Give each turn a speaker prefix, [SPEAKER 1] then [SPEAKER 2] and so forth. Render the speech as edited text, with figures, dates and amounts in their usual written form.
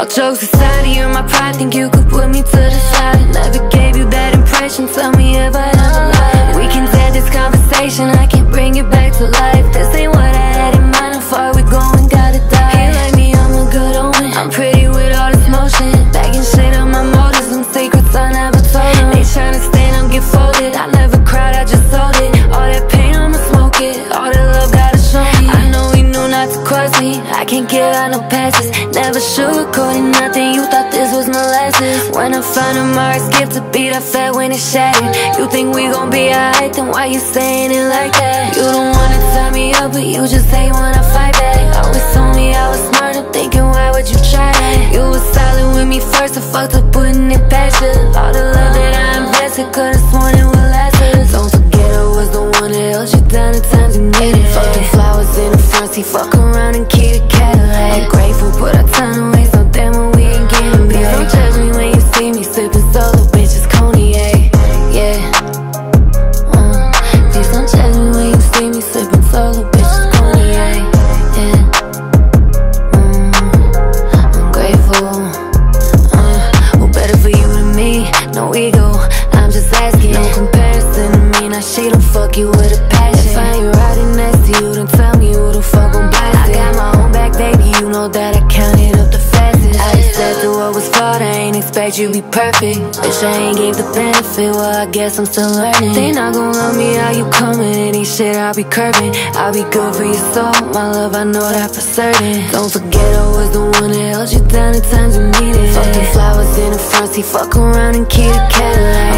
[SPEAKER 1] All jokes aside, you're my pride. Think you could put me to the side. Never gave you that impression. Tell me if I ever lied. We can end this conversation. I can't bring it back to life. This ain't what I had in mind. How far we going? Gotta die. He like me, I'm a good omen. I'm pretty with all this motion. Bagging shit on my motives. Some secrets I never told them. They tryna stand up, get folded. I never cried, I just sold it. All that pain, I'ma smoke it. All that love, gotta show me. I know he knew not to cross me. I can't give out no passes. Never sugarcoated nothing. You thought this was molasses. When I found him, I skipped a beat. I felt when it shattered. You think we gon' be alright? Then why you saying it like that? You don't wanna tie me up, but you just hate when I fight back. Always told me I was smart. I'm thinking, why would you try that? You was solid with me first. I fucked up putting it past you. All the love that I invested, could've sworn it would last us. Don't forget I was the one that held you down the times you needed it. Fuck the flowers in the front seat, fuck around and keep the Cadillac. Ungrateful, put our time away, so damn when we ain't getting back. Please don't judge me when you see me sipping solo, bitches cognac. Yeah. Please don't judge me when you see me sipping solo, bitches cognac. Yeah. Ungrateful. Who better for you than me? No ego. I'm just asking. No comparison to me. Now she don't fuck you with a passion. If I ain't riding next to you, then tell me who the fuck gon' blast it. I got my own back, baby. You know that I counted up the fastest. I accepted what was fault. I ain't expect you to be perfect. Wish I ain't gave the benefit. Well, I guess I'm still learning. They not gon' love me how you coming. Any shit I'll be curbing. I'll be good for your soul. My love, I know that for certain. Don't forget I was the one that held you down the times you needed it. Fuck the flowers in the front seat. Fuck around and keep the Cadillac.